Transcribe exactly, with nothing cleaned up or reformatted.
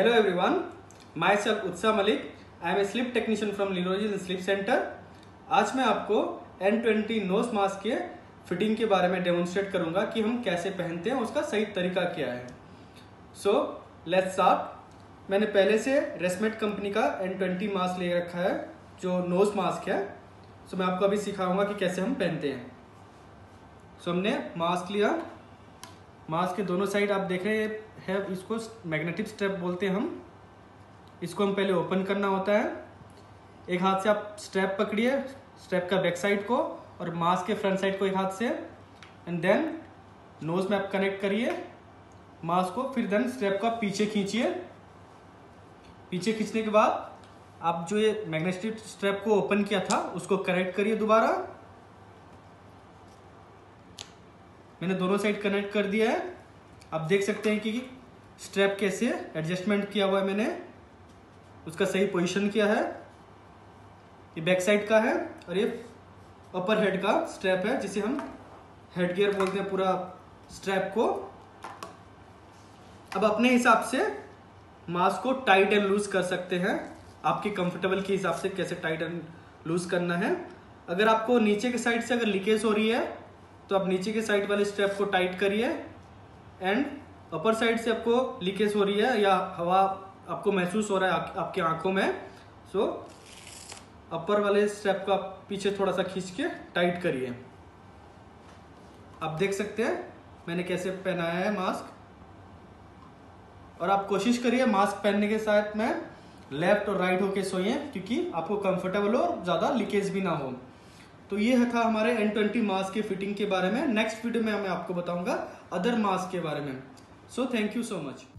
Hello everyone, myself उत्साह Malik. I am a sleep technician from Leroy's Sleep Center. आज मैं आपको एन ट्वेंटी नोज मास्क के fitting के बारे में डेमोन्स्ट्रेट करूंगा कि हम कैसे पहनते हैं, उसका सही तरीका क्या है. So let's start. मैंने पहले से रेस्मेट कंपनी का एन ट्वेंटी मास्क ले रखा है जो नोज मास्क है. सो so, मैं आपको अभी सिखाऊंगा कि कैसे हम पहनते हैं. सो so, हमने मास्क लिया. मास्क के दोनों साइड आप देख रहे हैं, इसको मैग्नेटिक स्ट्रैप बोलते हैं हम. इसको हम पहले ओपन करना होता है. एक हाथ से आप स्ट्रैप पकड़िए, स्ट्रैप का बैक साइड को, और मास्क के फ्रंट साइड को एक हाथ से, एंड देन नोज में आप कनेक्ट करिए मास्क को. फिर देन स्ट्रैप को आप पीछे खींचिए. पीछे खींचने के बाद आप जो ये मैग्नेटिक स्ट्रैप को ओपन किया था उसको कनेक्ट करिए दोबारा. मैंने दोनों साइड कनेक्ट कर दिया है. आप देख सकते हैं कि स्ट्रैप कैसे एडजस्टमेंट किया हुआ है मैंने, उसका सही पोजीशन किया है. ये बैक साइड का है और ये अपर हेड का स्ट्रैप है जिसे हम हेड गियर बोलते हैं पूरा स्ट्रैप को. अब अपने हिसाब से मास्क को टाइट एंड लूज कर सकते हैं, आपके कंफर्टेबल के हिसाब से कैसे टाइट एंड लूज करना है. अगर आपको नीचे के साइड से अगर लीकेज हो रही है तो आप नीचे के साइड वाले स्ट्रैप को टाइट करिए, एंड अपर साइड से आपको लीकेज हो रही है या हवा आपको महसूस हो रहा है आपके आंखों में, सो अपर वाले स्ट्रैप को आप पीछे थोड़ा सा खींच के टाइट करिए. आप देख सकते हैं मैंने कैसे पहनाया है मास्क. और आप कोशिश करिए मास्क पहनने के साथ में लेफ्ट और राइट होके सोइए, क्योंकि आपको कंफर्टेबल हो और ज्यादा लीकेज भी ना हो. तो ये था हमारे एन ट्वेंटी मास्क के फिटिंग के बारे में. नेक्स्ट वीडियो में मैं आपको बताऊंगा अदर मास्क के बारे में. So thank you so much.